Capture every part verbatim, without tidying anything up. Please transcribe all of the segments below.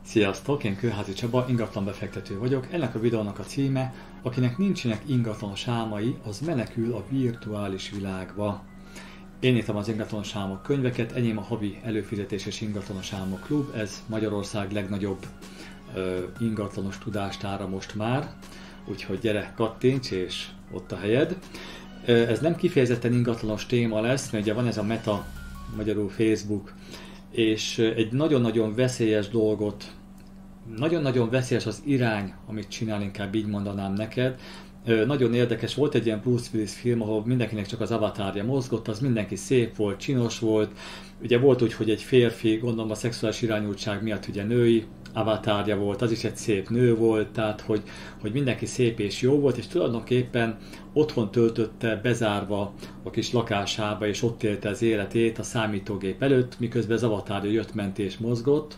Sziasztok, én Kőházi Csaba, ingatlan befektető vagyok. Ennek a videónak a címe, akinek nincsenek ingatlanos álmai, az menekül a virtuális világba. Én írtam az ingatlanos álmok könyveket, enyém a havi előfizetéses ingatlanos álmok klub, ez Magyarország legnagyobb ö, ingatlanos tudástára most már, úgyhogy gyere, kattints, és ott a helyed. Ez nem kifejezetten ingatlanos téma lesz, mert ugye van ez a Meta, magyarul Facebook, és egy nagyon-nagyon veszélyes dolgot, nagyon-nagyon veszélyes az irány, amit csinál, inkább így mondanám neked. Nagyon érdekes, volt egy ilyen Bruce Willis film, ahol mindenkinek csak az avatárja mozgott, az mindenki szép volt, csinos volt. Ugye volt úgy, hogy egy férfi, gondolom a szexuális irányultság miatt ugye női avatárja volt, az is egy szép nő volt, tehát hogy, hogy mindenki szép és jó volt, és tulajdonképpen otthon töltötte bezárva a kis lakásába, és ott élte az életét a számítógép előtt, miközben az avatárja jött, ment és mozgott.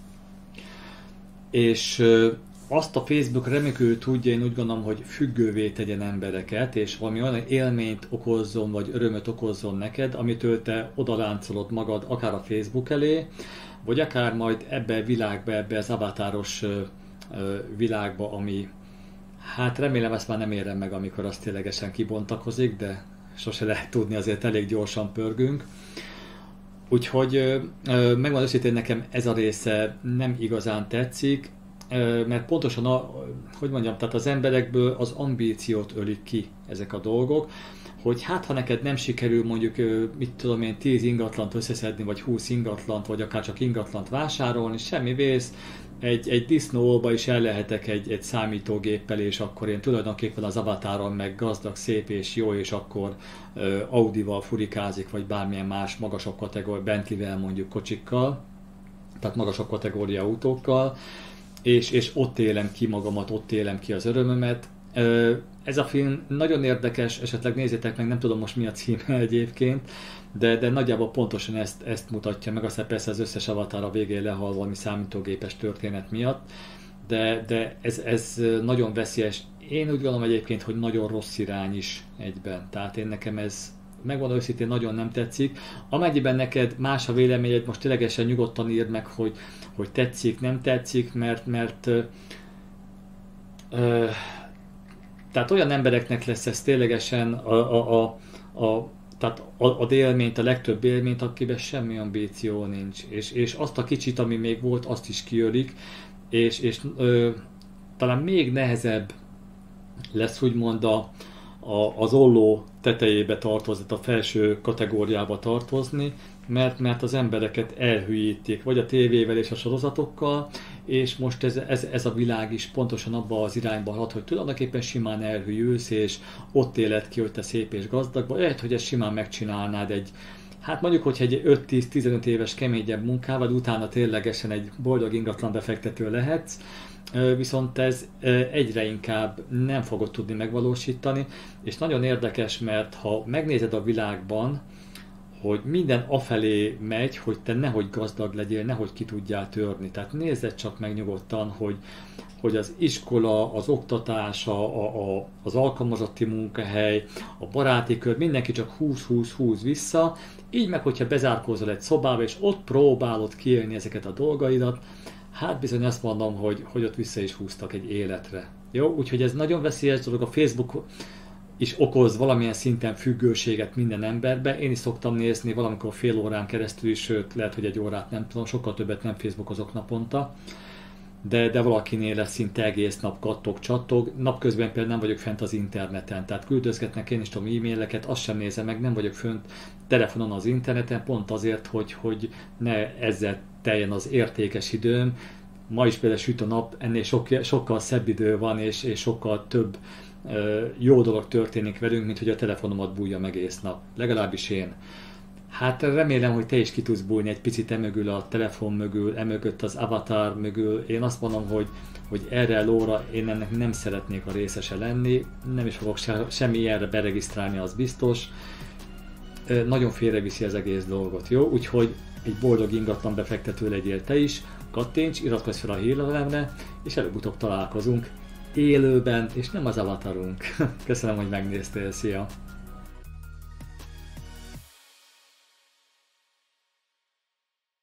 És azt a Facebook remekül tudja, én úgy gondolom, hogy függővé tegyen embereket, és valami olyan élményt okozzon, vagy örömöt okozzon neked, amitől te odaláncolod magad akár a Facebook elé, vagy akár majd ebbe a világba, ebbe az avatáros világba, ami, hát remélem ezt már nem érem meg, amikor az ténylegesen kibontakozik, de sose lehet tudni, azért elég gyorsan pörgünk. Úgyhogy megmondom őszintén, nekem ez a része nem igazán tetszik, mert pontosan, a, hogy mondjam, tehát az emberekből az ambíciót ölik ki ezek a dolgok, hogy hát ha neked nem sikerül mondjuk, mit tudom én, tíz ingatlant összeszedni, vagy húsz ingatlant, vagy akár csak ingatlant vásárolni, semmi vész, egy, egy disznóolba is el lehetek egy, egy számítógéppel, és akkor én tulajdonképpen az avatáron meg gazdag, szép és jó, és akkor uh, Audival furikázik, vagy bármilyen más magasabb kategória, Bentleyvel mondjuk kocsikkal, tehát magasabb kategória autókkal, és, és ott élem ki magamat, ott élem ki az örömömet. Uh, ez a film nagyon érdekes, esetleg nézzétek meg, nem tudom most mi a címe egyébként, de, de nagyjából pontosan ezt, ezt mutatja meg, aztán persze az összes avatár a végén lehal valami számítógépes történet miatt, de, de ez, ez nagyon veszélyes. Én úgy gondolom egyébként, hogy nagyon rossz irány is egyben, tehát én nekem ez, megmondom őszintén, nagyon nem tetszik. Amennyiben neked más a véleményed, most ténylegesen nyugodtan írd meg, hogy, hogy tetszik, nem tetszik, mert, mert ö, ö, tehát olyan embereknek lesz ez ténylegesen a, a, a, a tehát ad élményt, a legtöbb élményt, akiben semmi ambíció nincs. És, és azt a kicsit, ami még volt, azt is kiölik, és, és ö, talán még nehezebb lesz úgymond a, a, az olló tetejébe tartozni, a felső kategóriába tartozni, mert, mert az embereket elhülyítik, vagy a tévével és a sorozatokkal, és most ez, ez, ez a világ is pontosan abba az irányba halad, hogy tulajdonképpen simán elhűlsz, és ott éled ki, hogy te szép és gazdag, vagy lehet, hogy ezt simán megcsinálnád egy, hát mondjuk, hogyha egy öt-tíz-tizenöt éves keményebb munkával, utána ténylegesen egy boldog ingatlan befektető lehetsz, viszont ez egyre inkább nem fogod tudni megvalósítani, és nagyon érdekes, mert ha megnézed a világban, hogy minden afelé megy, hogy te nehogy gazdag legyél, nehogy ki tudjál törni. Tehát nézzed csak meg nyugodtan, hogy, hogy az iskola, az oktatás, a, a, az alkalmazotti munkahely, a baráti kör, mindenki csak húsz-húsz-húsz vissza, így meg, hogyha bezárkózol egy szobába, és ott próbálod kiélni ezeket a dolgaidat, hát bizony azt mondom, hogy, hogy ott vissza is húztak egy életre. Jó? Úgyhogy ez nagyon veszélyes dolog, a Facebook is okoz valamilyen szinten függőséget minden emberbe. Én is szoktam nézni valamikor fél órán keresztül is, sőt, lehet, hogy egy órát nem tudom, sokkal többet nem Facebookozok naponta, de, de valakinél lesz szinte egész nap kattog, csattog. Napközben például nem vagyok fent az interneten, tehát küldözgetnek én is tudom e-maileket, azt sem nézem meg, nem vagyok fönt telefonon az interneten, pont azért, hogy, hogy ne ezzel teljen az értékes időm. Ma is például süt a nap, ennél sok, sokkal szebb idő van, és, és sokkal több jó dolog történik velünk, mint hogy a telefonomat bújjam egész nap. Legalábbis én. Hát remélem, hogy te is ki tudsz bújni egy picit emögül a telefon mögül, emögött az avatar mögül. Én azt mondom, hogy, hogy erre a lóra én ennek nem szeretnék a részese lenni, nem is fogok se, semmi ilyenre beregisztrálni, az biztos. Nagyon félreviszi az egész dolgot, jó? Úgyhogy egy boldog ingatlan befektető legyél te is, kattints, iratkozz fel a hírlevelemre, és előbb-utóbb találkozunk élőben, és nem az avatarunk. Köszönöm, hogy megnéztél, szia!